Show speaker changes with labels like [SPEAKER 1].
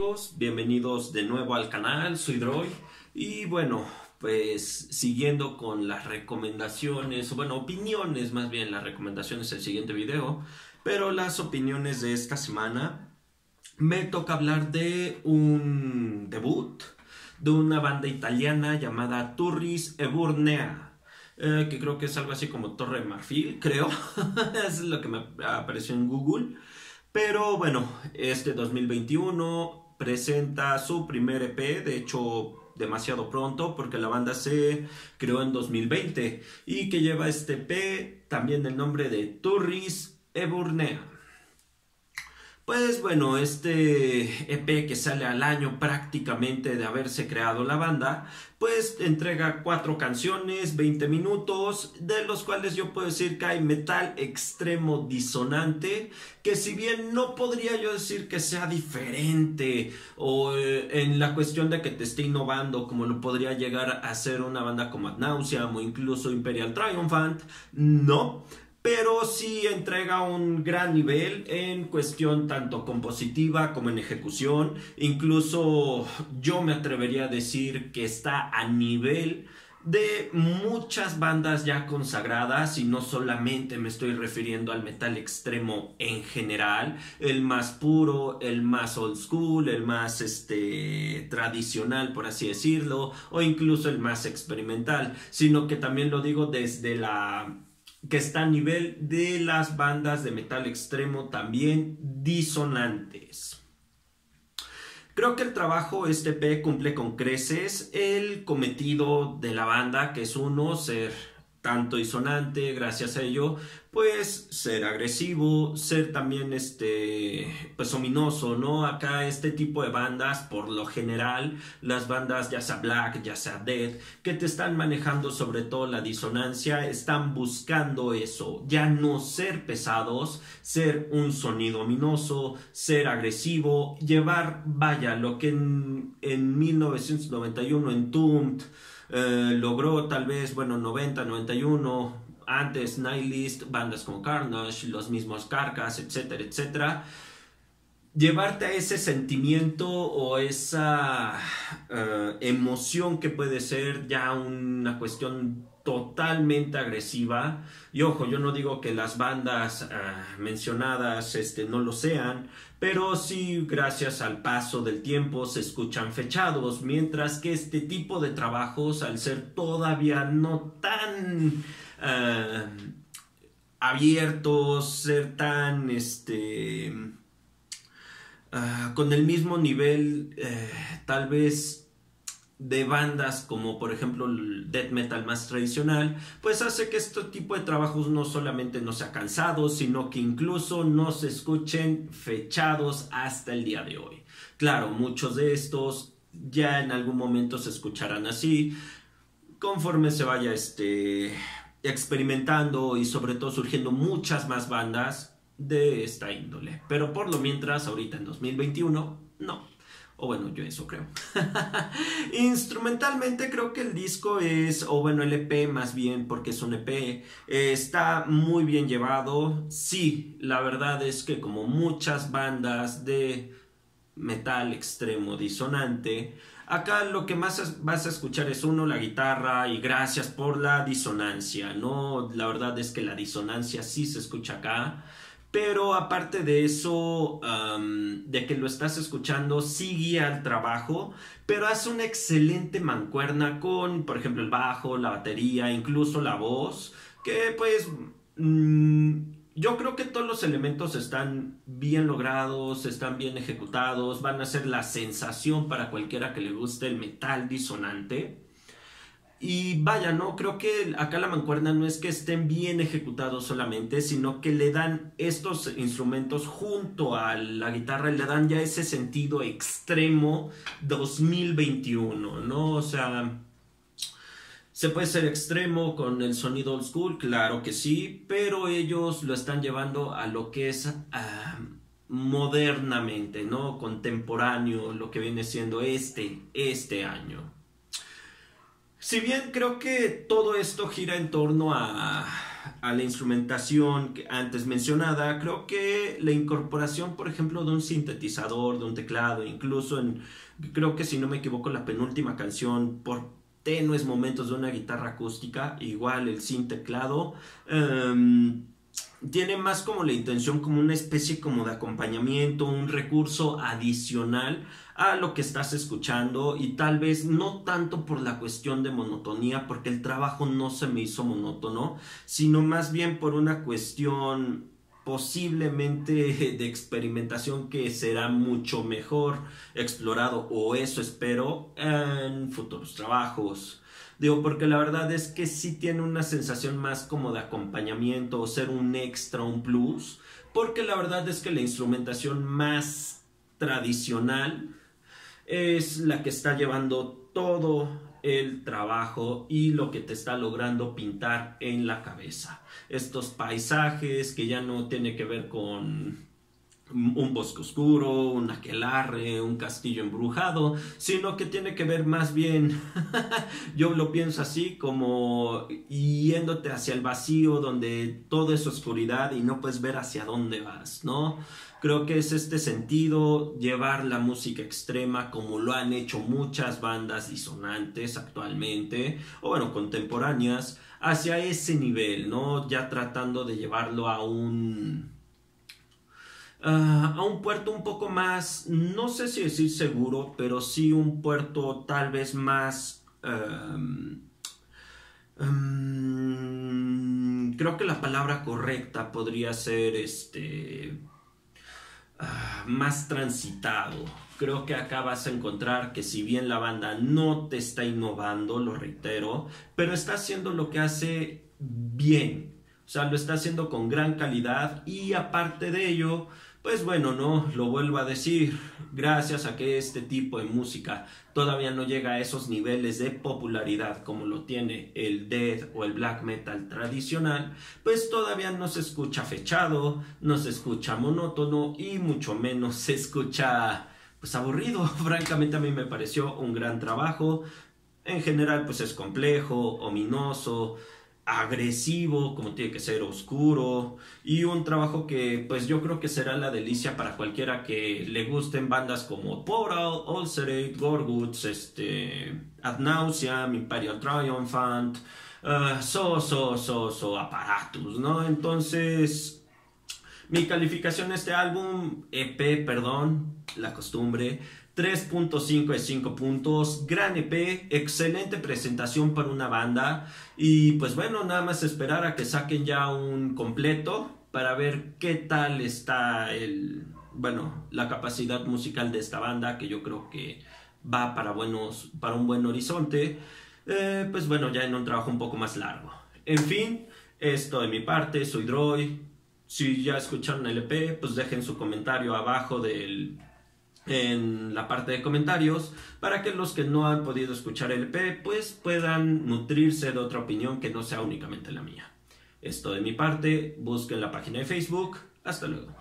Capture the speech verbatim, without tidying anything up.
[SPEAKER 1] amigos? Bienvenidos de nuevo al canal, soy Droy y bueno, pues siguiendo con las recomendaciones, o bueno, opiniones más bien, las recomendaciones del siguiente video, pero las opiniones de esta semana me toca hablar de un debut de una banda italiana llamada Turris Eburnea. Eh, que creo que es algo así como Torre de Marfil, creo. Es lo que me apareció en Google. Pero bueno, este dos mil veintiuno presenta su primer E P, de hecho demasiado pronto porque la banda se creó en dos mil veinte y que lleva este E P también el nombre de Turris Eburnea. Pues bueno, este E P que sale al año prácticamente de haberse creado la banda, pues entrega cuatro canciones, veinte minutos, de los cuales yo puedo decir que hay metal extremo disonante, que si bien no podría yo decir que sea diferente o eh, en la cuestión de que te esté innovando como lo podría llegar a ser una banda como Ad Nauseam o incluso Imperial Triumphant, no. Pero sí entrega un gran nivel en cuestión tanto compositiva como en ejecución. Incluso yo me atrevería a decir que está a nivel de muchas bandas ya consagradas, y no solamente me estoy refiriendo al metal extremo en general, el más puro, el más old school, el más este tradicional por así decirlo, o incluso el más experimental, sino que también lo digo desde la que está a nivel de las bandas de metal extremo también disonantes. Creo que el trabajo este E P cumple con creces el cometido de la banda, que es uno, ser tanto disonante, gracias a ello, pues ser agresivo, ser también este, pues ominoso, ¿no? Acá este tipo de bandas, por lo general, las bandas ya sea black, ya sea death, que te están manejando sobre todo la disonancia, están buscando eso, ya no ser pesados, ser un sonido ominoso, ser agresivo, llevar, vaya, lo que en, en mil novecientos noventa y uno Entombed eh, logró tal vez, bueno, noventa, noventa y uno, antes Nihilist, bandas como Carnage, los mismos Carcass, etcétera, etcétera. Llevarte a ese sentimiento o esa uh, emoción que puede ser ya una cuestión totalmente agresiva. Y ojo, yo no digo que las bandas uh, mencionadas este, no lo sean, pero sí, gracias al paso del tiempo se escuchan fechados, mientras que este tipo de trabajos, al ser todavía no tan uh, abiertos, ser tan este uh, con el mismo nivel uh, tal vez de bandas como por ejemplo el death metal más tradicional, pues hace que este tipo de trabajos no solamente no sea cansado, sino que incluso no se escuchen fechados hasta el día de hoy. Claro, muchos de estos ya en algún momento se escucharán así, conforme se vaya este, experimentando y sobre todo surgiendo muchas más bandas de esta índole. Pero por lo mientras, ahorita en dos mil veintiuno, no. O bueno, yo eso creo. Instrumentalmente creo que el disco es, o bueno, el E P más bien, porque es un E P, eh, está muy bien llevado. Sí, la verdad es que como muchas bandas de metal extremo disonante, acá lo que más vas a escuchar es uno, la guitarra, y gracias por la disonancia, ¿no? La verdad es que la disonancia sí se escucha acá. Pero aparte de eso, um, de que lo estás escuchando, sí guía el trabajo, pero hace una excelente mancuerna con, por ejemplo, el bajo, la batería, incluso la voz, que pues mmm, yo creo que todos los elementos están bien logrados, están bien ejecutados, van a ser la sensación para cualquiera que le guste el metal disonante. Y vaya, no, creo que acá la mancuerna no es que estén bien ejecutados solamente, sino que le dan estos instrumentos junto a la guitarra, le dan ya ese sentido extremo dos mil veintiuno, ¿no? O sea, se puede ser extremo con el sonido old school, claro que sí, pero ellos lo están llevando a lo que es uh, modernamente, ¿no? Contemporáneo, lo que viene siendo este, este año. Si bien creo que todo esto gira en torno a a la instrumentación que antes mencionada, creo que la incorporación, por ejemplo, de un sintetizador, de un teclado, incluso en, creo que si no me equivoco, la penúltima canción, por tenues momentos de una guitarra acústica, igual el sin teclado, um, tiene más como la intención como una especie como de acompañamiento, un recurso adicional a lo que estás escuchando, y tal vez no tanto por la cuestión de monotonía, porque el trabajo no se me hizo monótono, sino más bien por una cuestión posiblemente de experimentación que será mucho mejor explorado, o eso espero, en futuros trabajos. Digo, porque la verdad es que sí tiene una sensación más como de acompañamiento o ser un extra, un plus, porque la verdad es que la instrumentación más tradicional es la que está llevando todo el trabajo y lo que te está logrando pintar en la cabeza. Estos paisajes que ya no tiene que ver con un bosque oscuro, un aquelarre, un castillo embrujado, sino que tiene que ver más bien, yo lo pienso así, como yéndote hacia el vacío donde todo es oscuridad y no puedes ver hacia dónde vas, ¿no? Creo que es este sentido, llevar la música extrema como lo han hecho muchas bandas disonantes actualmente, o bueno, contemporáneas, hacia ese nivel, ¿no? Ya tratando de llevarlo a un... Uh, a un puerto un poco más, no sé si decir seguro, pero sí un puerto tal vez más... Um, um, creo que la palabra correcta podría ser este... Uh, más transitado. Creo que acá vas a encontrar que si bien la banda no te está innovando, lo reitero, pero está haciendo lo que hace bien. O sea, lo está haciendo con gran calidad, y aparte de ello, pues bueno, no, lo vuelvo a decir, gracias a que este tipo de música todavía no llega a esos niveles de popularidad como lo tiene el death o el black metal tradicional, pues todavía no se escucha fechado, no se escucha monótono y mucho menos se escucha pues aburrido. Francamente a mí me pareció un gran trabajo. En general pues es complejo, ominoso, agresivo, como tiene que ser, oscuro, y un trabajo que pues yo creo que será la delicia para cualquiera que le gusten bandas como Portal, Ulcerate, Gorguts, este, Ad Nauseam, Imperial Triumphant, uh, So, So, So, So, Apparatus, ¿no? Entonces, mi calificación a este álbum, E P, perdón, la costumbre, tres punto cinco de cinco puntos, gran E P, excelente presentación para una banda, y pues bueno, nada más esperar a que saquen ya un completo para ver qué tal está el, bueno, la capacidad musical de esta banda, que yo creo que va para buenos, para un buen horizonte, eh, pues bueno, ya en un trabajo un poco más largo. En fin, esto de mi parte, soy Droy. Si ya escucharon el E P, pues dejen su comentario abajo del... en la parte de comentarios, para que los que no han podido escuchar el E P pues puedan nutrirse de otra opinión que no sea únicamente la mía. Esto de mi parte, busquen la página de Facebook. Hasta luego.